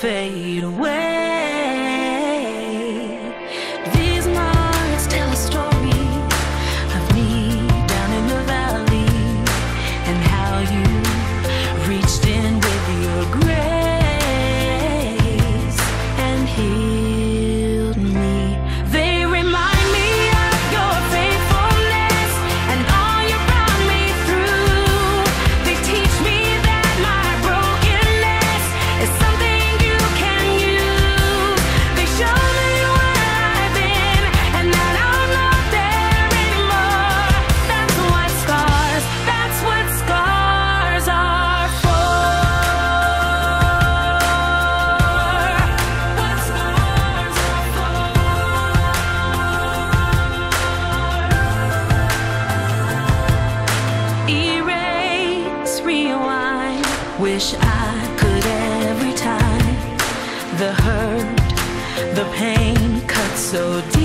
fade away. These marks tell a story of me down in the valley, and how you reached in with your grace and healed me. They remind me of your faithfulness and all you brought me through. They teach me that my brokenness is something you can use. They show me where I've been and that I'm not there anymore. That's what scars are for. What scars are for. Erase, rewind, wish I could every time. The hurt, the pain cuts so deep.